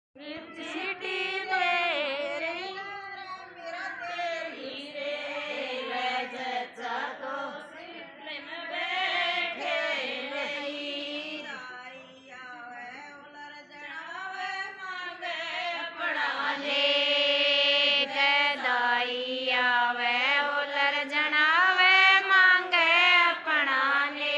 city दे रे मेरा तेरी रे लजचा तो प्रेम बैठे नहीं दाइया वे उलर जनावे मांगे पढ़ाने के दाइया वे उलर जनावे मांगे पढ़ाने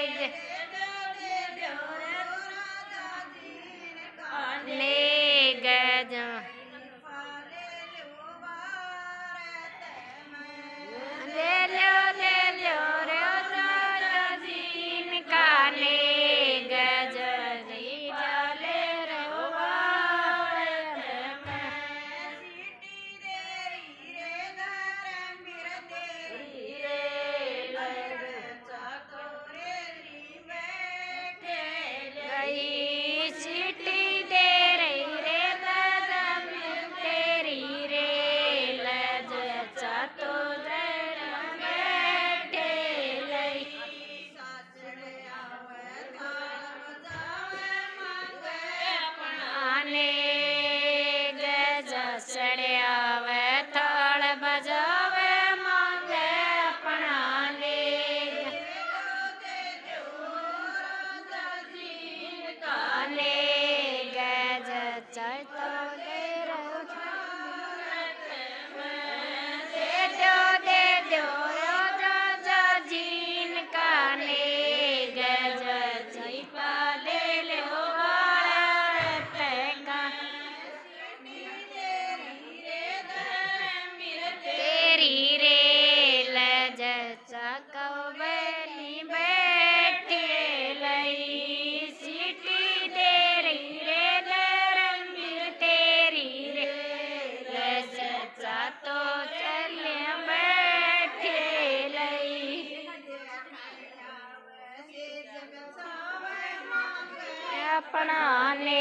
अपनाने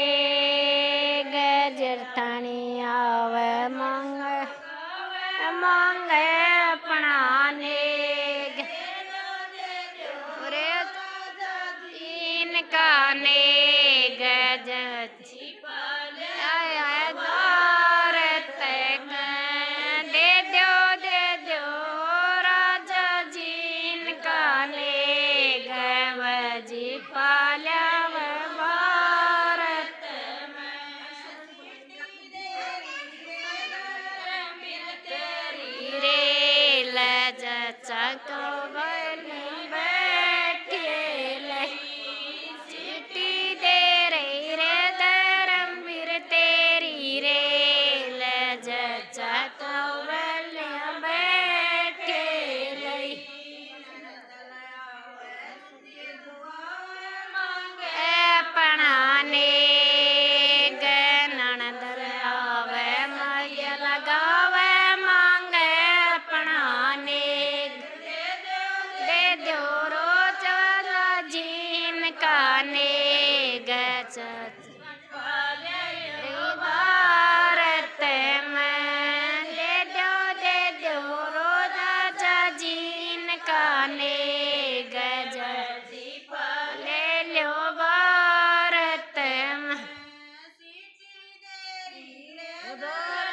गजरतानी आवे मांगे मांगे अपनाने इनका ने गज दे दो राजा जी इनका ने गवजी पाल्या भारत में दे दो रोजा जीन का ने गज ले लो भारत में